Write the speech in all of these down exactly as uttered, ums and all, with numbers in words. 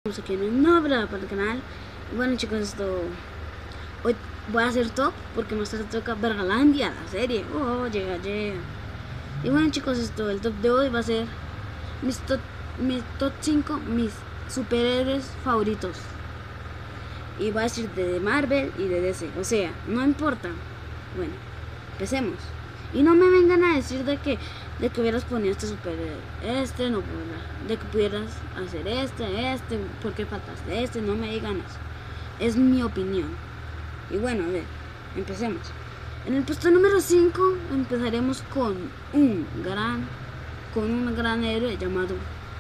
aquí en un nuevo video para el canal. Y bueno chicos, esto hoy voy a hacer top porque más tarde toca Bergalandia, la serie. Oh, llega, llega. Y bueno chicos, esto el top de hoy va a ser mis top, mis top cinco, mis superhéroes favoritos. Y va a decir de Marvel y de D C, o sea, no importa. Bueno, empecemos. Y no me vengan a decir de que de que hubieras ponido este superhéroe, este no puedo, de que pudieras hacer este, este, porque faltaste este, no me digan eso. Es mi opinión. Y bueno, a ver, empecemos. En el puesto número cinco empezaremos con un gran, con un gran héroe llamado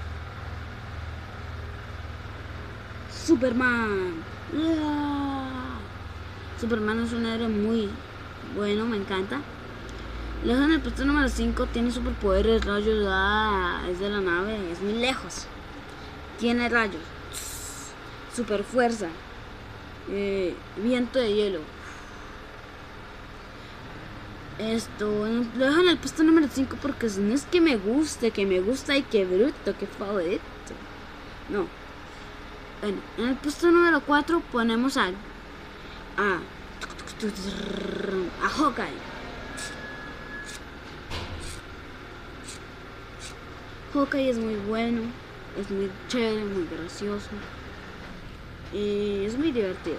Superman. ¡Yeah! Superman es un héroe muy bueno, me encanta. Luego en el puesto número cinco tiene superpoderes, rayos, ah, es de la nave, es muy lejos. Tiene rayos, super fuerza, eh, viento de hielo. Esto, luego en el puesto número cinco porque no es que me guste, que me gusta y que bruto, que favorito. No. Bueno, en el puesto número cuatro ponemos a a a Hawkeye. Hawkeye es muy bueno, es muy chévere, muy gracioso y es muy divertido.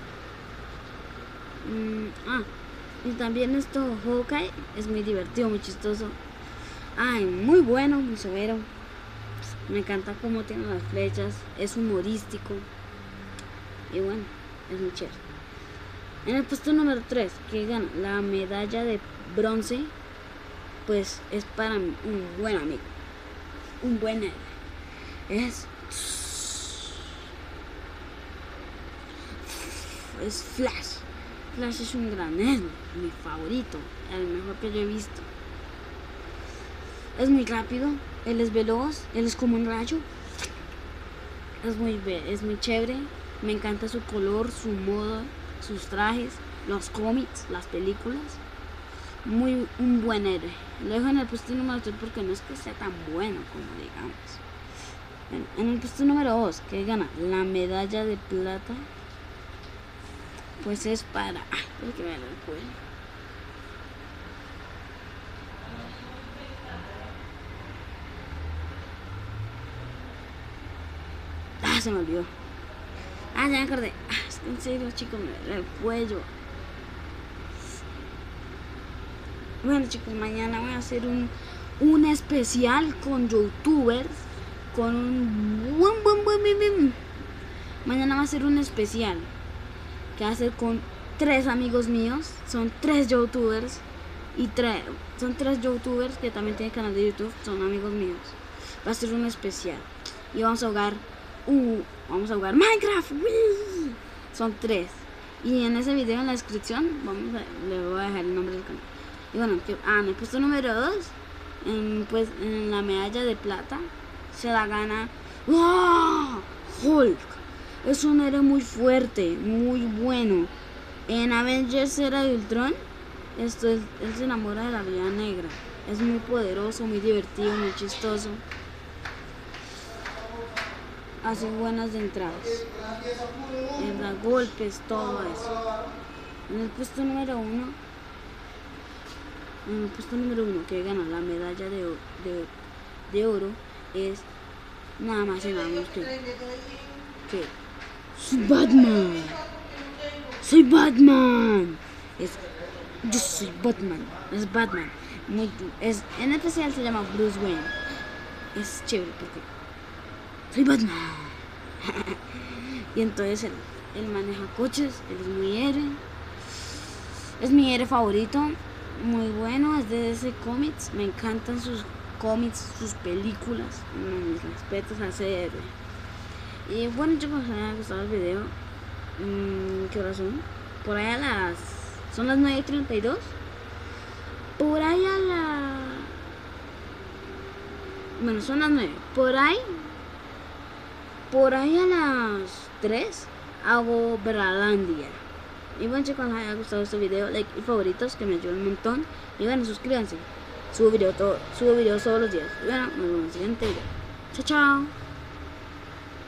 Mm, ah, y también esto, Hawkeye es muy divertido, muy chistoso. Ay, muy bueno, muy severo. Me encanta cómo tiene las flechas, es humorístico y bueno, es muy chévere. En el puesto número tres, que gana la medalla de bronce, pues es para mí un buen amigo, un buen héroe. Es es Flash. Flash es un gran héroe, mi favorito, el mejor que yo he visto. Es muy rápido, él es veloz, él es como un rayo. Es muy, es muy chévere, me encanta su color, su modo, sus trajes, los cómics, las películas. Muy un buen héroe. Lo dejo en el puesto número tres porque no es que sea tan bueno como digamos. En, en el puesto número dos, que gana la medalla de plata, pues es para... Ay, hay que ver el cuello. Ah, se me olvidó. Ah, ya me acordé. Ah, es que en serio, chicos, me duele el cuello. Bueno chicos, mañana voy a hacer un, un especial con youtubers, con un buen, buen, buen, buen, buen. Mañana va a ser un especial que va a ser con tres amigos míos, son tres youtubers y tres, son tres youtubers que también tienen canal de YouTube, son amigos míos. Va a ser un especial y vamos a jugar, uh, vamos a jugar Minecraft. ¡Wii! Son tres y en ese video en la descripción vamos a, le voy a dejar el nombre del canal. Y bueno, que, ah, en el puesto número dos, en, pues en la medalla de plata, se la gana ¡oh! Hulk. Es un héroe muy fuerte, muy bueno. En Avengers Era de Ultron, esto es, él se enamora de la Viuda Negra. Es muy poderoso, muy divertido, muy chistoso. Hace buenas de entradas. Él da golpes, todo eso. En el puesto número uno, en el puesto número uno que gana la medalla de, de, de oro es nada más y nada menos que, que soy Batman. Soy Batman. Es, yo soy Batman. Es Batman. Muy, es, en especial se llama Bruce Wayne. Es chévere porque soy Batman. Y entonces él, él maneja coches. Él es muy héroe. Es mi héroe favorito. Muy bueno, es de D C Comics, me encantan sus cómics, sus películas, mis respetos a ese héroe. Y bueno chicos, si les ha gustado el video, mmm, ¿qué hora son? Por ahí a las... son las nueve y treinta y dos. Por ahí a la... bueno, son las nueve. Por ahí, por ahí a las tres hago Bergalandia. Y bueno chicos, les haya gustado este video, like y favoritos que me ayudan un montón. Y bueno, suscríbanse. Subo video todo, subo videos todos los días. Y bueno, nos vemos en el siguiente video. Chao, chao.